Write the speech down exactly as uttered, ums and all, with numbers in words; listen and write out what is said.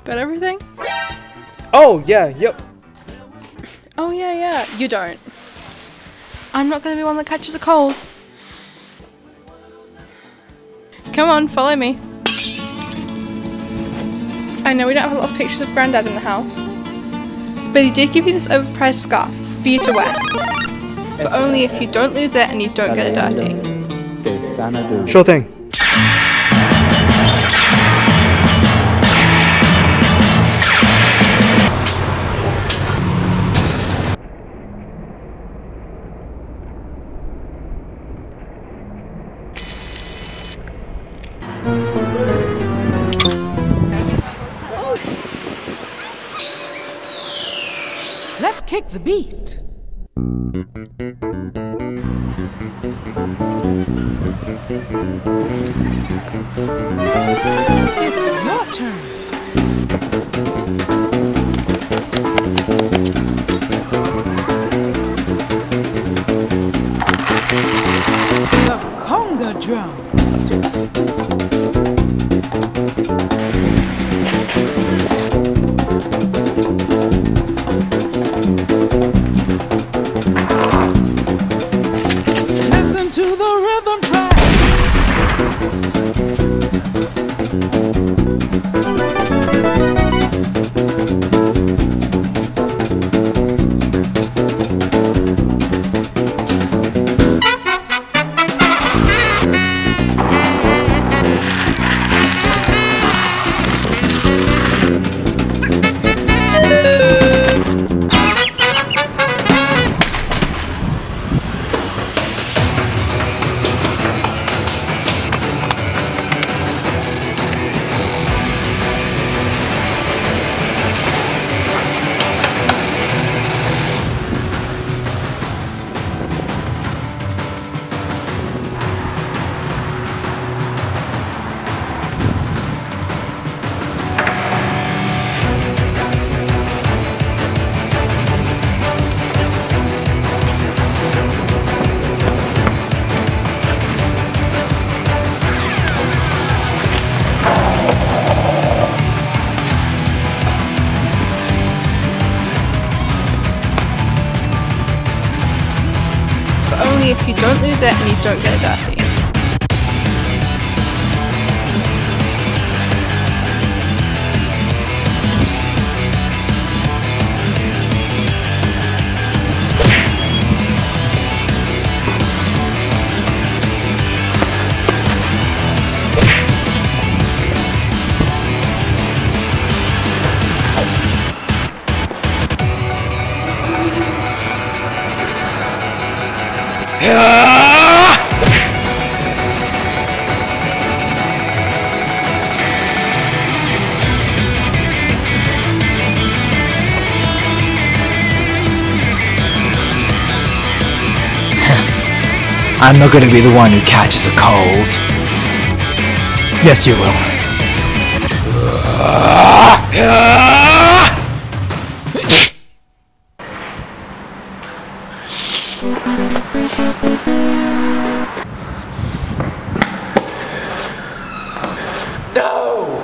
Got everything? Oh, yeah, yep. Oh yeah, yeah. You don't. I'm not gonna be one that catches a cold. Come on, follow me. I know we don't have a lot of pictures of Grandad in the house, but he did give you this overpriced scarf for you to wear. But only if you don't lose it and you don't get it dirty. Sure thing. Let's kick the beat. It's your turn. The conga drums. Listen to the rhythm track. Only if you don't lose it and you don't get it dirty. I'm not gonna be the one who catches a cold. Yes, you will. No!